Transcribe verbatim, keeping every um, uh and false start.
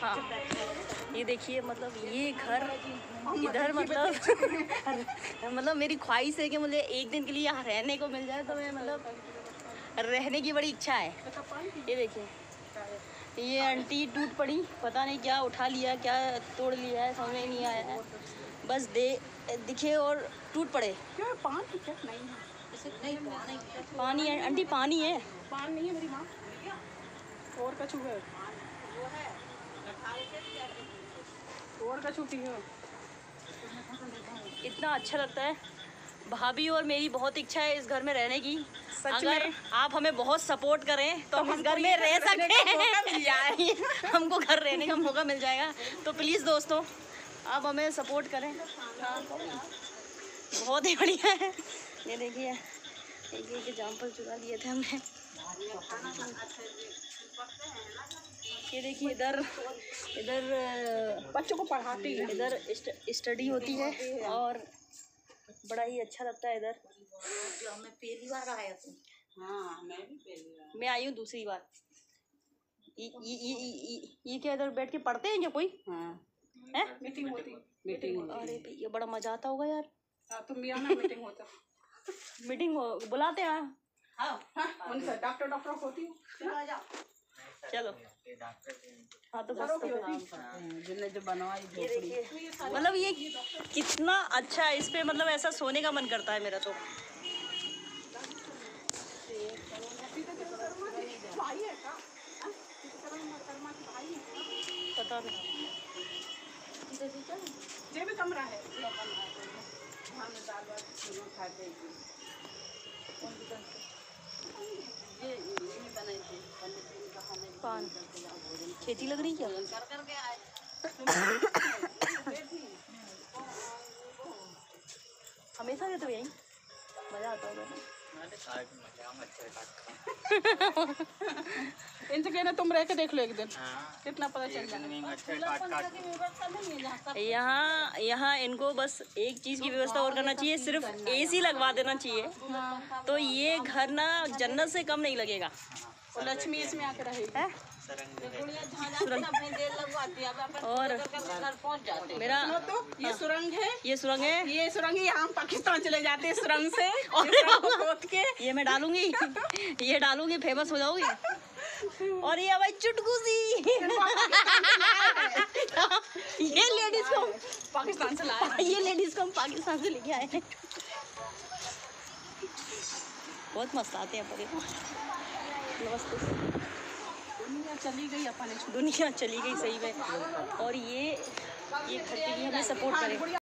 हाँ ये देखिए, मतलब ये घर इधर, मतलब मतलब मेरी ख्वाहिश है कि मुझे एक दिन के लिए यहाँ रहने को मिल जाए, तो मैं मतलब रहने की बड़ी इच्छा है। ये देखिए, ये आंटी टूट पड़ी, पता नहीं क्या उठा लिया, क्या तोड़ लिया है, समझ में नहीं आया है। बस दे दिखे और टूट पड़े। क्यों पानी क्या नहीं है? नहीं, पानी है आंटी, पानी है। पानी नहीं है मेरी माँ, और कछु है, और कछु की है। इतना अच्छा लगता है। भाभी और मेरी बहुत इच्छा है इस घर में रहने की। अगर आप हमें बहुत सपोर्ट करें तो, तो हम इस घर में रह सकते हैं। हमको घर रहने का मौका मिल जाएगा। तो प्लीज़ दोस्तों, आप हमें सपोर्ट करें। बहुत ही बढ़िया है। ये देखिए, एक एक एग्जाम्पल चुरा लिए थे हमने। ये देखिए, इधर इधर बच्चों को पढ़ाती है, इधर स्टडी होती है और बड़ा ही अच्छा लगता है इधर। जो हमें पहली बार आया तुम। हाँ, मैं भी पहली बार। मैं आई हूँ दूसरी बार। ये ये ये ये ये क्या इधर बैठ के पढ़ते हैं क्या कोई? हाँ, है मीटिंग होती, मीटिंग होती। अरे भैया, बड़ा मजा आता होगा यार। हाँ, तुम भी आना, मीटिंग होता। मीटिंग बुलाते हैं। हाँ, हाँ, उनसे डॉक्टर डॉक्टर होती है। चलो, हाँ तो बस जिन्हें जो बनवाई। ये देखिए, मतलब ये कितना अच्छा है। इस पे मतलब ऐसा सोने का मन करता है मेरा तो। पता नहीं, ये भी कमरा है। पान खेती लग रही क्या? हमेशा रहते हो यहीं? मजा आता होगा ना? इनसे कहना तुम रह के देख लो एक दिन, कितना पता चल जाएगा। यहाँ यहाँ इनको बस एक चीज़ की व्यवस्था और करना चाहिए, सिर्फ एसी लगवा देना चाहिए। तो ये घर ना जन्नत से कम नहीं लगेगा। और लक्ष्मी इसमें आकर रहेगी। और मेरा तो ये सुरंग है, ये सुरंग है, ये सुरंग है। हम पाकिस्तान चले जाते हैं सुरंग से। और खोद के ये मैं डालूंगी, ये डालूंगी, फेमस हो जाऊंगी। और ये भाई चुटकू सी ये लेडीज को पाकिस्तान से लाया, ये लेडीज को हम पाकिस्तान से लेके आए हैं। बहुत मस्त आते हैं पर। नमस्ते। दुनिया चली गई अपने, दुनिया चली गई सही में। और ये ये घर के लिए हमें सपोर्ट करें।